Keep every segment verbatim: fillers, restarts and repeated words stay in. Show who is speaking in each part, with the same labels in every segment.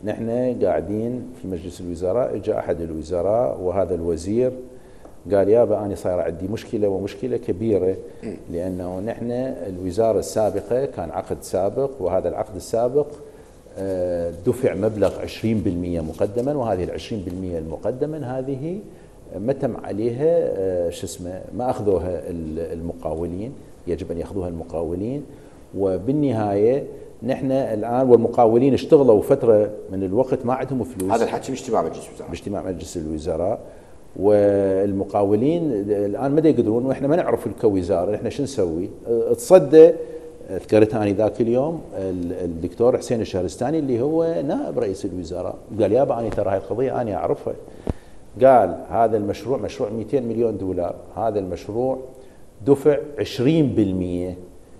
Speaker 1: نحن قاعدين في مجلس الوزراء، اجى احد الوزراء وهذا الوزير قال يابا انا صاير عندي مشكله ومشكله كبيره، لانه نحن الوزاره السابقه كان عقد سابق، وهذا العقد السابق دفع مبلغ عشرين بالمئة مقدما، وهذه ال عشرين بالمئة المقدما هذه ما تم عليها شو اسمه، ما اخذوها المقاولين، يجب ان ياخذوها المقاولين. وبالنهايه نحن الان والمقاولين اشتغلوا فتره من الوقت ما عندهم فلوس.
Speaker 2: هذا الحكي باجتماع مجلس الوزراء
Speaker 1: باجتماع مجلس الوزراء، والمقاولين الان ما يقدرون، واحنا ما نعرف كوزاره احنا شو نسوي. تصدى ذكرت اني ذاك اليوم الدكتور حسين الشهرستاني اللي هو نائب رئيس الوزراء، قال يابا انا ترى هاي القضيه انا اعرفها. قال هذا المشروع مشروع مئتين مليون دولار، هذا المشروع دفع عشرين بالمئة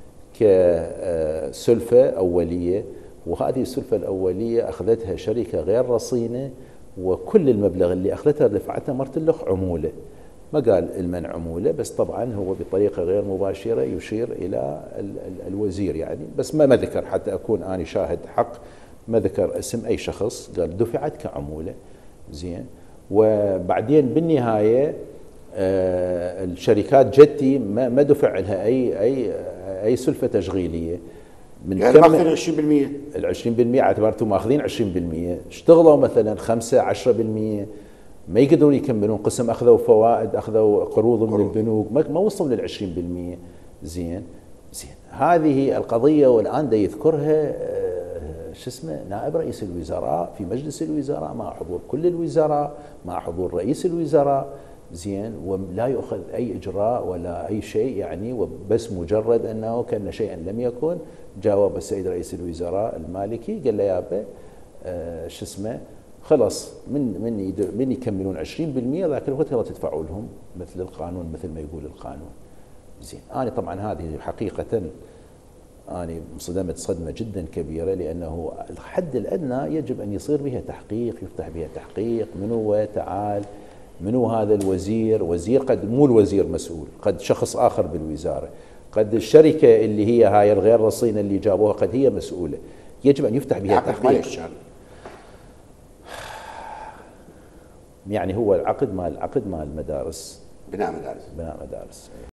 Speaker 1: كسلفه اوليه، وهذه السلفه الاوليه اخذتها شركه غير رصينه، وكل المبلغ اللي اخذته دفعته مرتلخ عموله. ما قال المن عموله، بس طبعا هو بطريقه غير مباشره يشير الى الوزير يعني، بس ما ما ذكر، حتى اكون انا شاهد حق، ما ذكر اسم اي شخص، قال دفعت كعموله. زين. وبعدين بالنهايه آه الشركات جتي ما ما دفع لها اي اي اي سلفه تشغيليه.
Speaker 2: من يعني ماخذين عشرين بالمئة،
Speaker 1: ال عشرين بالمئة اعتبرتوا ماخذين عشرين بالمئة، اشتغلوا مثلا خمسة عشرة بالمئة، ما يقدرون يكملون، قسم اخذوا فوائد، اخذوا قروض من البنوك، ما ما وصلوا لل عشرين بالمئة. زين زين هذه القضيه، والان دا يذكرها شو اسمه نائب رئيس الوزراء في مجلس الوزراء مع حضور كل الوزراء، مع حضور رئيس الوزراء. زين. ولا يؤخذ اي اجراء ولا اي شيء يعني، وبس مجرد انه كان شيئا لم يكن. جاوب السيد رئيس الوزراء المالكي قال له يابا آه شو اسمه خلص من من من يكملون عشرين بالمئة ذاك الوقت يلا تدفعوا لهم مثل القانون، مثل ما يقول القانون. زين. انا طبعا هذه حقيقه انا انصدمت صدمه جدا كبيره، لانه الحد الادنى يجب ان يصير بها تحقيق، يفتح بها تحقيق، من هو تعال منو هذا الوزير، وزير قد مو الوزير مسؤول، قد شخص اخر بالوزاره، قد الشركه اللي هي هاي الغير رصينه اللي جابوها قد هي مسؤوله، يجب ان يفتح بها تحقيق. يعني هو العقد مال العقد مال المدارس،
Speaker 2: بناء مدارس
Speaker 1: بناء مدارس